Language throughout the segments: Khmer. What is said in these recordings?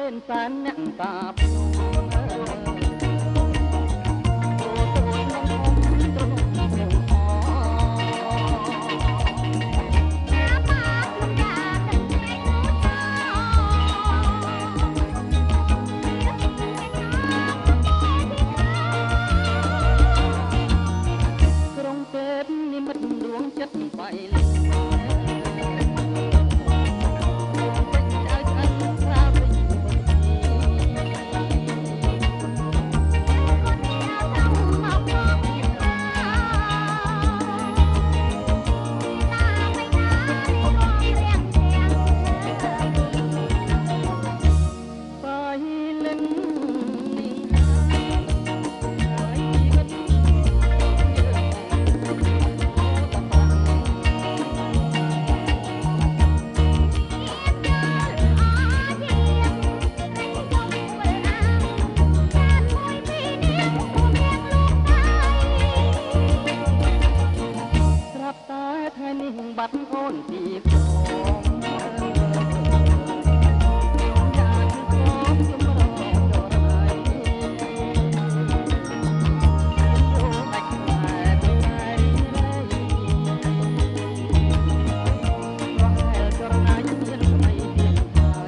នសែនអ្នកតាភ្នំក្រុងទេពនិមិត្តដួងចិត្តបៃលិបាត់អូនពីក្រមយ៉ាងក្រមយមរងចរណៃយោដាច់ខ្លែពីណៃរៃរហែលចរណៃមានស្មៃទៀតហើយ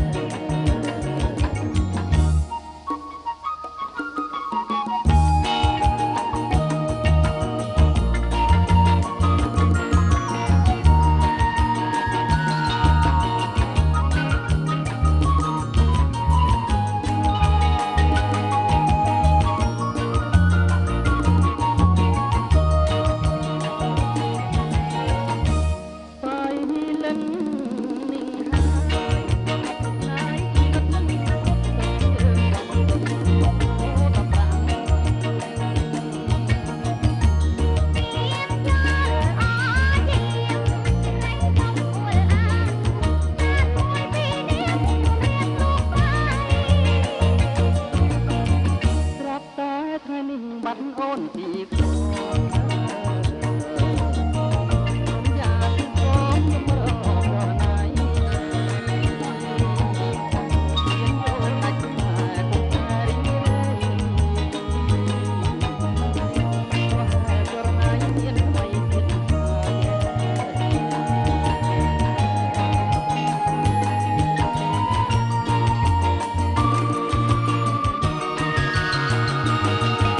បាត់អូនពីក្រមយ៉ាងក្រមយមរងចរណៃមានយោដាច់ខ្លែពុករីរៃរហែលចរណៃមានស្មៃទៀតហើយ